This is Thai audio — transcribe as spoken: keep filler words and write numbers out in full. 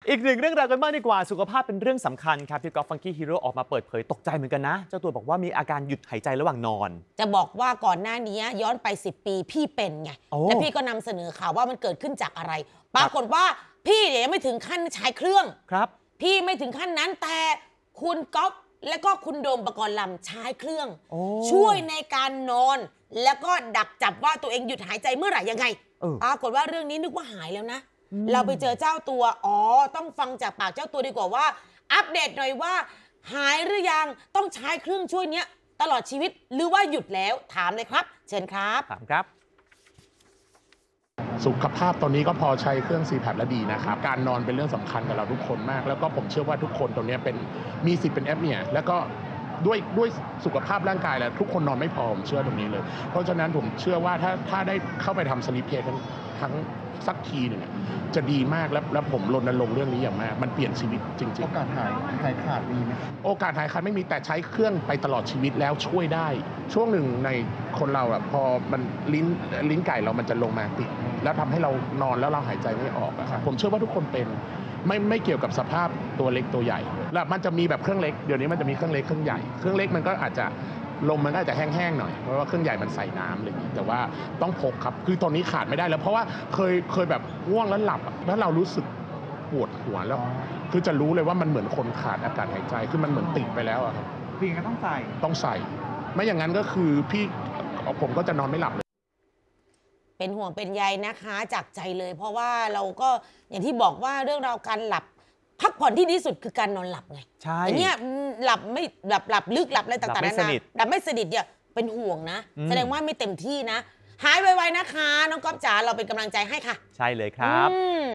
อีกหนึ่งเรื่องราวกันบ้างดีกว่าสุขภาพเป็นเรื่องสำคัญครับพี่กอล์ฟฟังกี้ฮีโร่ออกมาเปิดเผยตกใจเหมือนกันนะเจ้าตัวบอกว่ามีอาการหยุดหายใจระหว่างนอนจะบอกว่าก่อนหน้านี้ย้อนไปสิบปีพี่เป็นไงและพี่ก็นำเสนอข่าวว่ามันเกิดขึ้นจากอะไรปรากฏว่าพี่เนี่ยยังไม่ถึงขั้นใช้เครื่องครับพี่ไม่ถึงขั้นนั้นแต่คุณก๊อฟและก็คุณโดมปกรณ์ลำใช้เครื่องช่วยในการนอนแล้วก็ดักจับว่าตัวเองหยุดหายใจเมื่อไหร่ยังไงปรากฏว่าเรื่องนี้นึกว่าหายแล้วนะเราไปเจอเจ้าตัวอ๋อต้องฟังจากปากเจ้าตัวดีกว่าว่าอัปเดตหน่อยว่าหายหรือยังต้องใช้เครื่องช่วยเนี้ยตลอดชีวิตหรือว่าหยุดแล้วถามเลยครับเชิญครับถามครับสุขภาพตอนนี้ก็พอใช้เครื่อง ซี แพป แล้วดีนะครับการนอนเป็นเรื่องสำคัญกับเราทุกคนมากแล้วก็ผมเชื่อว่าทุกคนตรงนี้เป็นมีสิทธิ์เป็นแอปเนี่ยแล้วก็ด้วยด้วยสุขภาพร่างกายแล้วทุกคนนอนไม่พอผมเชื่อตรงนี้เลยเพราะฉะนั้นผมเชื่อว่าถ้าถ้าได้เข้าไปทำสลิปเพจทั้งสักทีหนึ่งจะดีมากแล้วแล้วผมรณรงค์เรื่องนี้อย่างมากมันเปลี่ยนชีวิตจริงๆโอกาสหายหายขาดมีไหมโอกาสหายขาดไม่มีแต่ใช้เครื่องไปตลอดชีวิตแล้วช่วยได้ช่วงหนึ่งในคนเราอ่ะพอมันลิ้นลิ้นไก่เรามันจะลงมาติดแล้วทำให้เรานอนแล้วเราหายใจไม่ออกอะครับผมเชื่อว่าทุกคนเป็นไม่ไม่เกี่ยวกับสภาพตัวเล็กตัวใหญ่แล้วมันจะมีแบบเครื่องเล็กเดี๋ยวนี้มันจะมีเครื่องเล็กเครื่องใหญ่เครื่องเล็กมันก็อาจจะลมมันก็อาจจะแห้งๆหน่อยเพราะว่าเครื่องใหญ่มันใส่น้ำอะไรอย่างนี้แต่ว่าต้องพกครับคือตอนนี้ขาดไม่ได้แล้วเพราะว่าเคยเคยแบบง่วงแล้วหลับแล้วเรารู้สึกปวดหัวแล้วคือจะรู้เลยว่ามันเหมือนคนขาดอากาศหายใจคือมันเหมือนติดไปแล้วอะครับพี่ก็ต้องใส่ต้องใส่ไม่อย่างนั้นก็คือพี่ผมก็จะนอนไม่หลับเลยเป็นห่วงเป็นใยนะคะจากใจเลยเพราะว่าเราก็อย่างที่บอกว่าเรื่องราวการหลับพักผ่อนที่ดีสุดคือการนอนหลับไงใช่อย่างเงี้ยหลับไม่หลับหลับลึกหลับอะไรต่างๆนานาหลับไม่สนิทเนี่ยเป็นห่วงนะแสดงว่าไม่เต็มที่นะหายไวๆนะคะน้องก๊อฟจ๋าเราเป็นกำลังใจให้ค่ะใช่เลยครับ